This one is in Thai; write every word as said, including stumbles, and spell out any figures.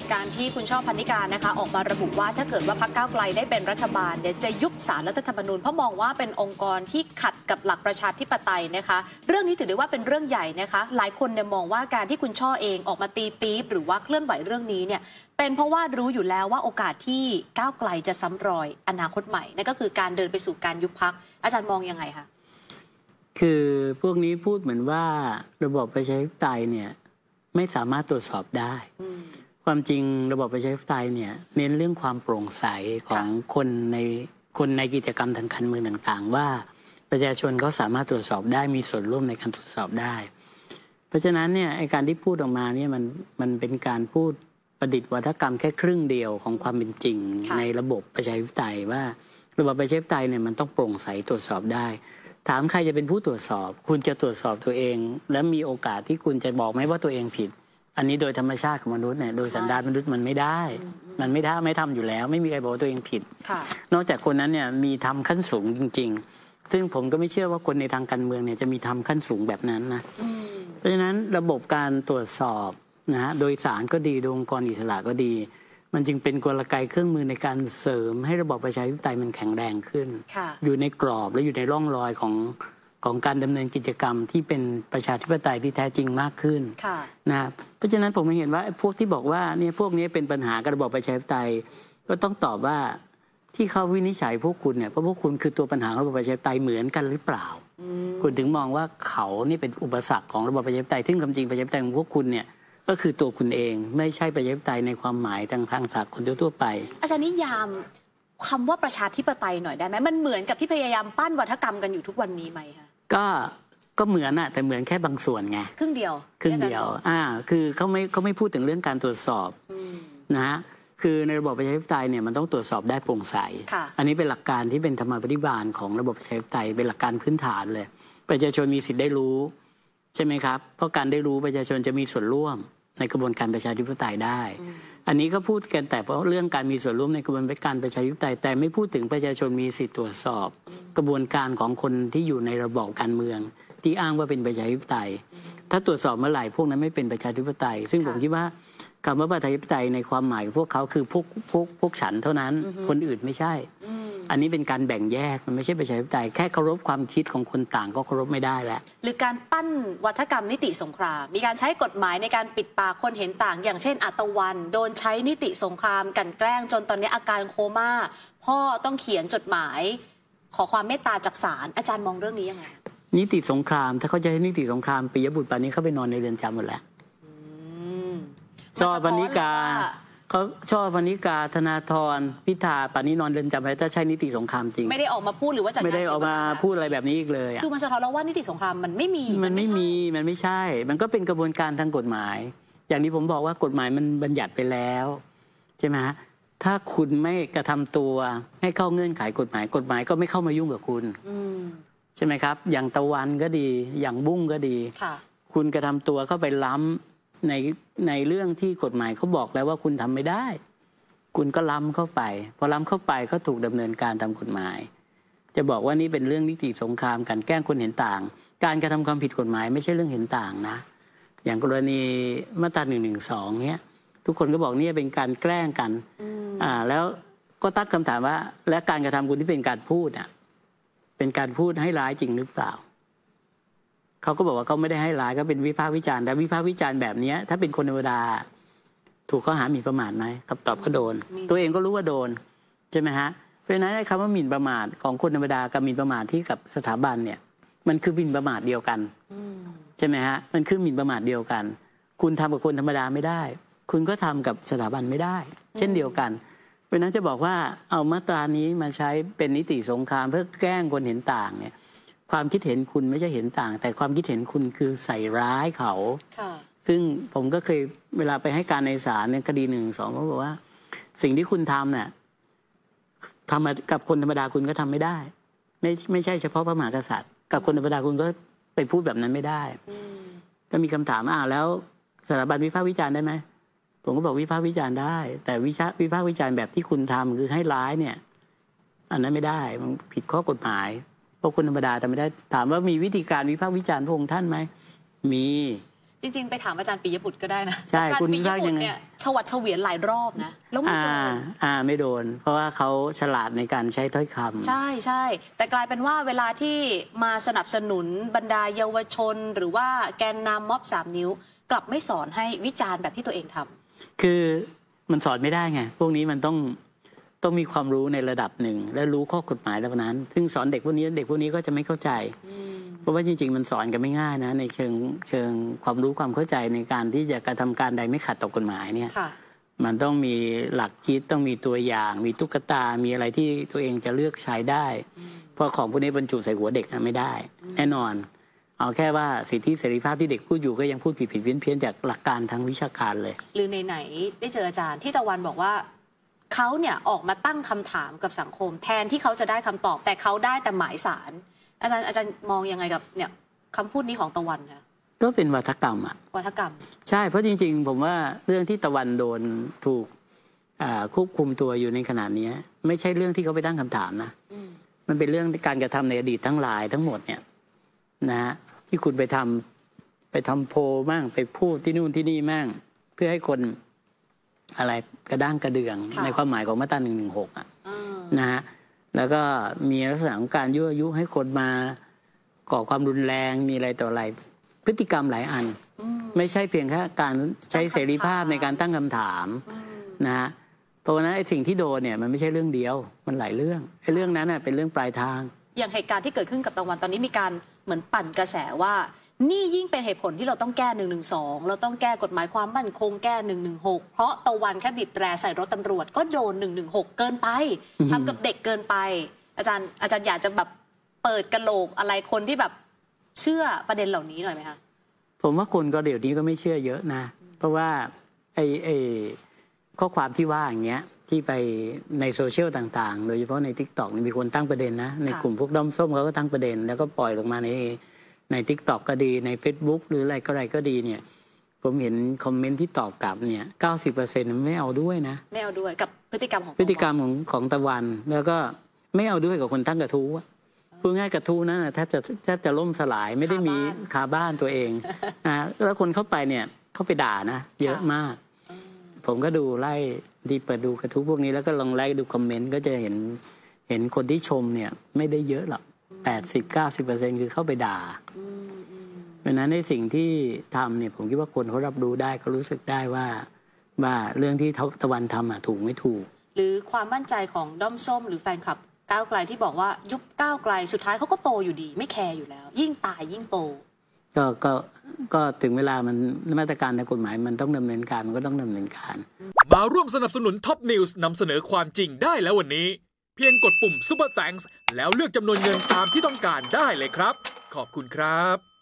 การที่คุณช่อ พรรณิการนะคะออกมาระบุว่าถ้าเกิดว่าพรรคก้าวไกลได้เป็นรัฐบาลเนี่ยจะยุบศาลรัฐธรรมนูญเพราะมองว่าเป็นองค์กรที่ขัดกับหลักประชาธิปไตยนะคะเรื่องนี้ถือได้ว่าเป็นเรื่องใหญ่นะคะหลายคนเนี่ยมองว่าการที่คุณช่อเองออกมาตีปี๊บหรือว่าเคลื่อนไหวเรื่องนี้เนี่ยเป็นเพราะว่ารู้อยู่แล้วว่าโอกาสที่ก้าวไกลจะซ้ำรอยอนาคตใหม่นั่นก็คือการเดินไปสู่การยุบพรรคอาจารย์มองยังไงคะคือพวกนี้พูดเหมือนว่าระบบประชาธิปไตยเนี่ยไม่สามารถตรวจสอบได้ความจริงระบบประชาธิปไตยเนี่ยเน้นเรื่องความโปร่งใสของคนในคนในกิจกรรมทางการเมืองต่างๆว่าประชาชนเขาสามารถตรวจสอบได้มีส่วนร่วมในการตรวจสอบได้เพราะฉะนั้นเนี่ยไอ้การที่พูดออกมาเนี่ยมันมันเป็นการพูดประดิษฐ์วัฒกรรมแค่ครึ่งเดียวของความเป็นจริงในระบบประชาธิปไตยว่าระบบประชาธิปไตยเนี่ยมันต้องโปร่งใสตรวจสอบได้ถามใครจะเป็นผู้ตรวจสอบคุณจะตรวจสอบตัวเองและมีโอกาสที่คุณจะบอกไหมว่าตัวเองผิดอันนี้โดยธรรมชาติของมนุษย์เนี่ยโดยสันดานมนุษย์มันไม่ได้มันไม่ได้ไม่ทำอยู่แล้วไม่มีใครบอกว่าตัวเองผิดนอกจากคนนั้นเนี่ยมีธรรมขั้นสูงจริงๆซึ่งผมก็ไม่เชื่อว่าคนในทางการเมืองเนี่ยจะมีธรรมขั้นสูงแบบนั้นนะเพราะฉะนั้นระบบการตรวจสอบนะฮะโดยศาลก็ดีโดยองค์กรอิสระก็ดีมันจึงเป็นกลไกเครื่องมือในการเสริมให้ระบบประชาธิปไตยมันแข็งแรงขึ้นอยู่ในกรอบและอยู่ในร่องรอยของของการดำเนินกิจกรรมที่เป็นประชาธิปไตยที่แท้จริงมากขึ้นนะเพราะฉะนั้นผมเห็นว่าพวกที่บอกว่าเนี่ยพวกนี้เป็นปัญหากับระบบประชาธิปไตยก็ต้องตอบว่าที่เขาวินิจฉัยพวกคุณเนี่ยเพราะพวกคุณคือตัวปัญหาของระบบประชาธิปไตยเหมือนกันหรือเปล่าคุณถึงมองว่าเขานี่เป็นอุปสรรคของระบบประชาธิปไตยซึ่งความจริงประชาธิปไตยของพวกคุณเนี่ยก็คือตัวคุณเองไม่ใช่ประชาธิปไตยในความหมายทางทางสากลทั่วไปอาจารย์นิยามคำว่าประชาธิปไตยหน่อยได้ไหมมันเหมือนกับที่พยายามปั้นวัฒกรรมกันอยู่ทุกวันนี้ไหมคะก็ก็เหมือนอะแต่เหมือนแค่บางส่วนไงครึ่งเดียวครึ่งเดียวอ่าคือเขาไม่เขาไม่พูดถึงเรื่องการตรวจสอบนะฮะคือในระบบประชาธิปไตยเนี่ยมันต้องตรวจสอบได้โปร่งใสอันนี้เป็นหลักการที่เป็นธรรมปฏิบัติของระบบประชาธิปไตยเป็นหลักการพื้นฐานเลยประชาชนมีสิทธิ์ได้รู้ใช่ไหมครับเพราะการได้รู้ประชาชนจะมีส่วนร่วมในกระบวนการประชาธิปไตยได้อันนี้ก็พูดกันแต่เพราะเรื่องการมีส่วนร่วมในกระบวนการประชาธิปไตยแต่ไม่พูดถึงประชาชนมีสิทธิ์ตรวจสอบกระบวนการของคนที่อยู่ในระบอบการเมืองที่อ้างว่าเป็นประชาธิปไตยถ้าตรวจสอบเมื่อไหร่พวกนั้นไม่เป็นประชาธิปไตยซึ่งผมคิดว่าคำว่าประชาธิปไตยในความหมายของพวกเขาคือพวกพวกพวกฉันเท่านั้นคนอื่นไม่ใช่อันนี้เป็นการแบ่งแยกมันไม่ใช่ประชาธิปไตยแค่เคารพความคิดของคนต่างก็เคารพไม่ได้แล้วหรือการปั้นวัฒกรรมนิติสงครามมีการใช้กฎหมายในการปิดปากคนเห็นต่างอย่างเช่นอัตวันโดนใช้นิติสงครามกันแกล้งจนตอนนี้อาการโคม่าพ่อต้องเขียนจดหมายขอความเมตตาจากศาลอาจารย์มองเรื่องนี้ยังไงนิติสงครามถ้าเขาจะให้นิติสงครามปิยบุตรป่านนี้เขาไปนอนในเรือนจำหมดแล้วช่อ พรรณิกาเขาช่อ พรรณิกาธนาธรพิธาป่านนี้นอนเรือนจำไปถ้าใช่นิติสงครามจริงไม่ได้ออกมาพูดหรือว่าจัดไม่ได้ออกมาพูดอะไรแบบนี้อีกเลยคือมันสะท้อนแล้วว่านิติสงครามมันไม่มีมันไม่มีมันไม่ใช่มันก็เป็นกระบวนการทางกฎหมายอย่างที่ผมบอกว่ากฎหมายมันบัญญัติไปแล้วใช่ไหมฮะถ้าคุณไม่กระทำตัวให้เข้าเงื่อนไขกฎหมายกฎหมายก็ไม่เข้ามายุ่งกับคุณใช่ไหมครับอย่างตะวันก็ดีอย่างบุ้งก็ดีคุณกระทำตัวเข้าไปล้ำในในเรื่องที่กฎหมายเขาบอกแล้วว่าคุณทำไม่ได้คุณก็ล้ำเข้าไปพอล้ำเข้าไปก็ถูกดำเนินการตามกฎหมายจะบอกว่านี่เป็นเรื่องนิติสงครามการแกล้งคนเห็นต่างการกระทำความผิดกฎหมายไม่ใช่เรื่องเห็นต่างนะอย่างกรณีมาตราหนึ่งหนึ่งสองเนี้ยทุกคนก็บอกนี่เป็นการแกล้งกันอ่าแล้วก็ตั้งคำถามว่าและการกระทำคุณที่เป็นการพูดอ่ะเป็นการพูดให้ร้ายจริงหรือเปล่าเขาก็บอกว่าเขาไม่ได้ให้ร้ายก็เป็นวิพากษ์วิจารณ์แต่วิพากษ์วิจารณ์แบบนี้ถ้าเป็นคนธรรมดาถูกข้อหาหมิ่นประมาทไหมคำตอบก็โดนตัวเองก็รู้ว่าโดนใช่ไหมฮะเพราะฉะนั้นคำว่าหมิ่นประมาทของคนธรรมดากับหมิ่นประมาทที่กับสถาบันเนี่ยมันคือหมิ่นประมาทเดียวกันใช่ไหมฮะมันคือหมิ่นประมาทเดียวกันคุณทำกับคนธรรมดาไม่ได้คุณก็ทำกับสถาบันไม่ได้เช่นเดียวกันเพราะนั้นจะบอกว่าเอามาตรานี้มาใช้เป็นนิติสงครามเพื่อแกล้งคนเห็นต่างเนี่ยความคิดเห็นคุณไม่ใช่เห็นต่างแต่ความคิดเห็นคุณคือใส่ร้ายเขาซึ่งผมก็เคยเวลาไปให้การในศาลในคดีหนึ่งสองเขาบอกว่าสิ่งที่คุณทำเนี่ยทำกับคนธรรมดาคุณก็ทำไม่ได้ไม่ไม่ใช่เฉพาะพระมหากษัตริย์กับคนธรรมดาคุณก็ไปพูดแบบนั้นไม่ได้ก็มีคำถามอ่าแล้วสถาบันวิพากษ์วิจารณ์ได้ไหมผมก็บอกวิพากษ์วิจารณ์ได้แต่วิชาวิพากษ์วิจารณ์แบบที่คุณทำคือให้ร้ายเนี่ยอันนั้นไม่ได้มันผิดข้อกฎหมายเพราะคนธรรมดาทำไม่ได้ถามว่ามีวิธีการวิพากษ์วิจารณ์พระองค์ท่านไหมมีจริงๆไปถามอาจารย์ปิยบุตรก็ได้นะใช่อาจารย์คุณปิยว่าบุยัตงรไงเนี่ยชวัดเฉวียนหลายรอบนะแล้วไม่อ่าโดนอ่าไม่โดน เพราะว่าเขาฉลาดในการใช้ถ้อยคำใช่ใช่แต่กลายเป็นว่าเวลาที่มาสนับสนุนบรรดาเยาวชน หรือว่าแกนนำม็อบสามนิ้ว กลับไม่สอนให้วิจารณ์แบบที่ตัวเองทำคือมันสอนไม่ได้ไงพวกนี้มันต้องต้องมีความรู้ในระดับหนึ่งและรู้ข้อกฎหมายแล้วนั้น ซึ่งสอนเด็กพวกนี้เด็กพวกนี้ก็จะไม่เข้าใจเพราะว่าจริงๆมันสอนกันไม่ง่ายนะในเชิงเชิงความรู้ความเข้าใจในการที่จะกระทำการใดไม่ขัดต่อกฎหมายเนี่ยมันต้องมีหลักคิดต้องมีตัวอย่างมีตุ๊กตา มีอะไรที่ตัวเองจะเลือกใช้ได้เพราะของพวกนี้บรรจุใส่หัวเด็กไม่ได้แน่นอนเอาแค่ว่าสิทธิเสรีภาพที่เด็กพูดอยู่ก็ยังพูดผิดผิดเพี้ยนเพี้ยนจากหลักการทางวิชาการเลยหรือไหนๆได้เจออาจารย์ที่ตะวันบอกว่าเขาเนี่ยออกมาตั้งคำถามกับสังคมแทนที่เขาจะได้คำตอบแต่เขาได้แต่หมายสารอาจารย์อาจารย์มองยังไงกับเนี่ยคำพูดนี้ของตะวันคะก็เป็นวัฒกรรมอะวัฒกรรมใช่เพราะจริงๆผมว่าเรื่องที่ตะวันโดนถูกควบคุมตัวอยู่ในขณะนี้ไม่ใช่เรื่องที่เขาไปตั้งคำถามนะมันเป็นเรื่องการกระทำในอดีตทั้งหลายทั้งหมดเนี่ยนะฮะที่คุณไปทำไปทำโพลมั่งไปพูดที่นู่นที่นี่มั่งเพื่อให้คนอะไรกระด้างกระเดืองในความหมายของมาตราหนึ่งหนึ่งหกอ่ะนะฮะแล้วก็มีลักษณะของการยั่วยุให้คนมาก่อความรุนแรงมีอะไรต่ออะไรพฤติกรรมหลายอันไม่ใช่เพียงแค่การใช้เสรีภาพในการตั้งคำถามนะฮะเพราะว่านั้นไอ้สิ่งที่โดนเนี่ยมันไม่ใช่เรื่องเดียวมันหลายเรื่องไอ้เรื่องนั้นเป็นเรื่องปลายทางอย่างเหตุการณ์ที่เกิดขึ้นกับตะวันตอนนี้มีการเหมือนปั่นกระแสว่านี่ยิ่งเป็นเหตุผลที่เราต้องแก้หนึ่งหนึ่งสองเราต้องแก้กฎหมายความมั่นคงแก้หนึ่งหนึ่งหกเพราะตะวันแค่บีบแตรใส่รถตำรวจก็โดนหนึ่งหนึ่งหกเกินไปทำกับเด็กเกินไปอาจารย์อาจารย์อยากจะแบบเปิดกระโหลกอะไรคนที่แบบเชื่อประเด็นเหล่านี้หน่อยไหมคะผมว่าคนก็เดี๋ยวนี้ก็ไม่เชื่อเยอะนะเพราะว่าไอ้ไอ้ข้อความที่ว่าอย่างเงี้ยที่ไปในโซเชียลต่างๆโดยเฉพาะใน ทิกต็อก มีคนตั้งประเด็นนะในกลุ่มพวกด้อมส้มเขาก็ตั้งประเด็นแล้วก็ปล่อยลงมาในใน ทิกต็อก ก็ดีใน เฟซบุ๊ก หรืออะไรก็อะไรก็ดีเนี่ยผมเห็นคอมเมนต์ที่ตอบกลับเนี่ย เก้าสิบเปอร์เซ็นต์ ไม่เอาด้วยนะไม่เอาด้วยกับพฤติกรรมของพฤติกรรมของของตะวันแล้วก็ไม่เอาด้วยกับคนตั้งกระทู้พูดง่ายกระทู้นั้นแทบจะแทบจะล่มสลายไม่ได้มีคาบ้านตัวเองนะแล้วคนเข้าไปเนี่ยเขาไปด่านะเยอะมากผมก็ดูไล่ที่เปิดดูกระทู้พวกนี้แล้วก็ลองไล่ดูคอมเมนต์ก็จะเห็นเห็นคนที่ชมเนี่ยไม่ได้เยอะหรอกแปดสิบเก้าสิบเปอร์เซ็นต์คือเข้าไปด่าเพราะนั้นในสิ่งที่ทำเนี่ยผมคิดว่าคนเขารับรู้ได้เขารู้สึกได้ว่าว่าเรื่องที่ตะวันทำอ่ะถูกไม่ถูกหรือความมั่นใจของด้อมส้มหรือแฟนคลับก้าวไกลที่บอกว่ายุบก้าวไกลสุดท้ายเขาก็โตอยู่ดีไม่แคร์อยู่แล้วยิ่งตายยิ่งโตก็ก็ก็ถึงเวลามันมาตรการทางกฎหมายมันต้องดำเนินการมันก็ต้องดำเนินการมาร่วมสนับสนุนท็อปนิวส์นำเสนอความจริงได้แล้ววันนี้เพียงกดปุ่ม Super Thanks แล้วเลือกจำนวนเงินตามที่ต้องการได้เลยครับขอบคุณครับ